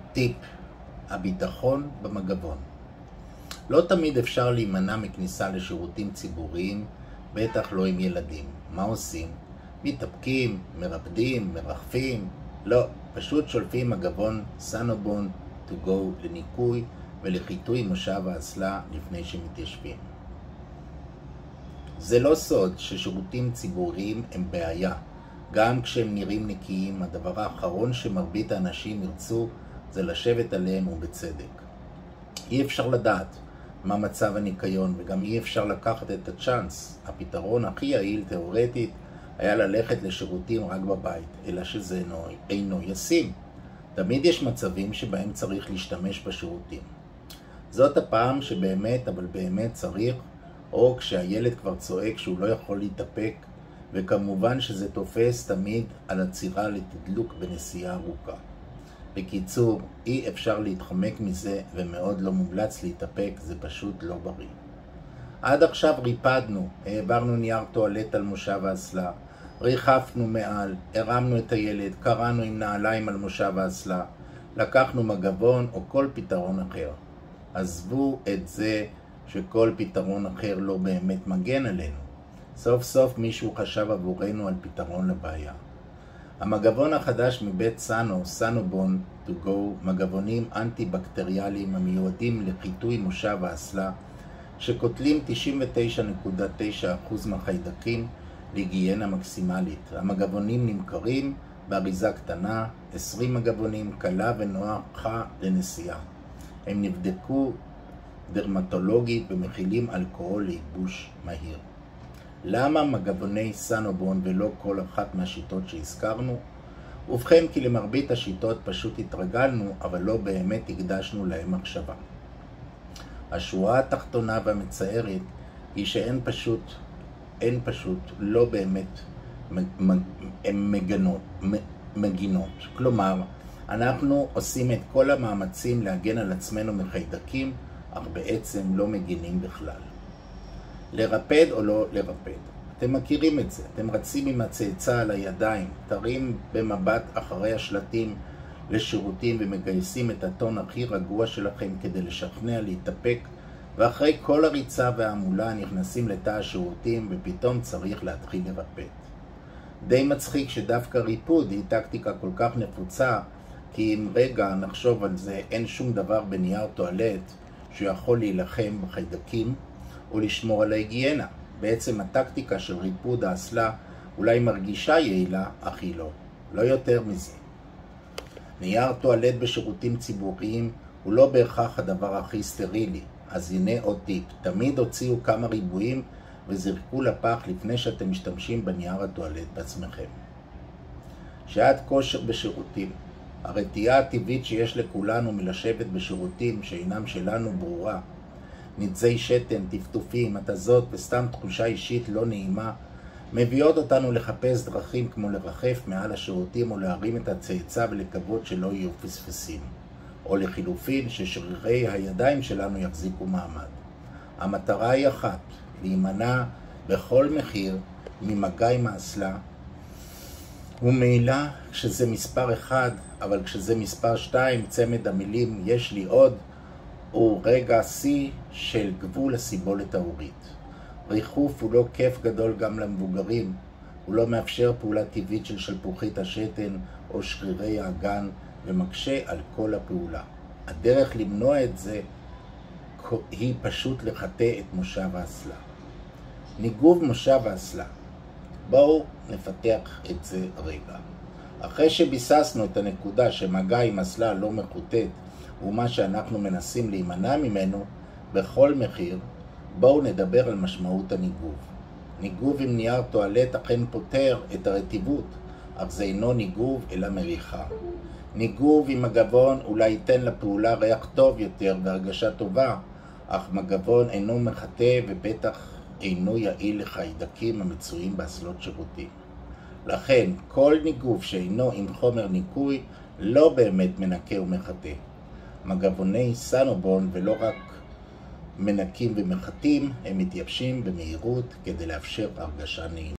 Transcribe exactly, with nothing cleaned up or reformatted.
טיפ, הביטחון במגבון. לא תמיד אפשר להימנע מכניסה לשירותים ציבוריים, בטח לא עם ילדים. מה עושים? מתאפקים, מרפדים, מרחפים? לא, פשוט שולפים מגבון סנובון to go לניקוי ולחיטוי מושב האסלה לפני שמתיישבים. זה לא סוד ששירותים ציבוריים הם בעיה. גם כשהם נראים נקיים, הדבר האחרון שמרבית האנשים ירצו זה לשבת עליהם ובצדק. אי אפשר לדעת מה מצב הניקיון, וגם אי אפשר לקחת את הצ'אנס. הפתרון הכי יעיל תיאורטית היה ללכת לשירותים רק בבית, אלא שזה אינו, אינו ישים. תמיד יש מצבים שבהם צריך להשתמש בשירותים. זאת הפעם שבאמת, אבל באמת צריך, או כשהילד כבר צועק שהוא לא יכול להתאפק, וכמובן שזה תופס תמיד על עצירה לתדלוק בנסיעה ארוכה. בקיצור, אי אפשר להתחמק מזה ומאוד לא מומלץ להתאפק, זה פשוט לא בריא. עד עכשיו ריפדנו, העברנו נייר טואלט על מושב האסלה, ריחפנו מעל, הרמנו את הילד, קראנו עם נעליים על מושב האסלה, לקחנו מגבון או כל פתרון אחר. עזבו את זה שכל פתרון אחר לא באמת מגן עלינו. סוף סוף מישהו חשב עבורנו על פתרון לבעיה. המגבון החדש מבית סאנו, סנובון to go, מגבונים אנטי-בקטריאליים המיועדים לחיטוי מושב האסלה, שקוטלים תשעים ותשע נקודה תשע אחוז מהחיידקים להיגיינה מקסימלית. המגבונים נמכרים באריזה קטנה, עשרים מגבונים, קלה ונוחה לנסיעה. הם נבדקו דרמטולוגית ומכילים אלכוהול לייבוש מהיר. למה מגבוני סנובון ולא כל אחת מהשיטות שהזכרנו? ובכן, כי למרבית השיטות פשוט התרגלנו, אבל לא באמת הקדשנו להם מחשבה. השורה התחתונה והמצערת היא שאין פשוט, אין פשוט, לא באמת הן מגנות, מגינות. כלומר, אנחנו עושים את כל המאמצים להגן על עצמנו מחיידקים, אך בעצם לא מגינים בכלל. לרפד או לא לרפד. אתם מכירים את זה, אתם רצים עם הצאצא על הידיים, תרים במבט אחרי השלטים לשירותים ומגייסים את הטון הכי רגוע שלכם כדי לשכנע להתאפק, ואחרי כל הריצה והעמולה נכנסים לתא השירותים ופתאום צריך להתחיל לרפד. די מצחיק שדווקא ריפוד היא טקטיקה כל כך נפוצה, כי אם רגע נחשוב על זה, אין שום דבר בנייר טואלט שיכול להילחם בחיידקים או לשמור על ההיגיינה. בעצם הטקטיקה של ריפוד האסלה אולי מרגישה יעילה, אך היא לא. לא יותר מזה. נייר טואלט בשירותים ציבוריים הוא לא בהכרח הדבר הכי סטרילי. אז הנה עוד טיפ. תמיד הוציאו כמה ריבועים וזרקו לפח לפני שאתם משתמשים בנייר הטואלט בעצמכם. שעת כושר בשירותים. הרתיעה הטבעית שיש לכולנו מלשבת בשירותים שאינם שלנו ברורה. נצי שתן, טפטופים, התזות וסתם תחושה אישית לא נעימה מביאות אותנו לחפש דרכים כמו לרחף מעל השירותים או להרים את הצאצא ולקוות שלא יהיו פספסים, או לחילופין ששרירי הידיים שלנו יחזיקו מעמד. המטרה היא אחת, להימנע בכל מחיר ממגע עם האסלה, ומעילה כשזה מספר אחד, אבל כשזה מספר שתיים, צמד המילים יש לי עוד, הוא רגע שיא של גבול הסיבולת ההורית. ריחוף הוא לא כיף גדול גם למבוגרים, הוא לא מאפשר פעולה טבעית של שלפוחית השתן או שרירי האגן ומקשה על כל הפעולה. הדרך למנוע את זה היא פשוט לחטא את מושב האסלה. ניגוב מושב האסלה. בואו נפתח את זה רגע. אחרי שביססנו את הנקודה שמגע עם אסלה לא מחוטט ומה שאנחנו מנסים להימנע ממנו בכל מחיר, בואו נדבר על משמעות הניגוב. ניגוב עם נייר טואלט אכן פותר את הרטיבות, אך זה אינו ניגוב אלא מריחה. ניגוב עם מגבון אולי ייתן לפעולה ריח טוב יותר והרגשה טובה, אך מגבון אינו מחטא ובטח אינו יעיל לחיידקים המצויים באסלות שירותים. לכן כל ניגוב שאינו עם חומר ניקוי לא באמת מנקה ומחטא. מגבוני סנובון ולא רק מנקים ומחטאים, הם מתייבשים במהירות כדי לאפשר הרגשה נעימה.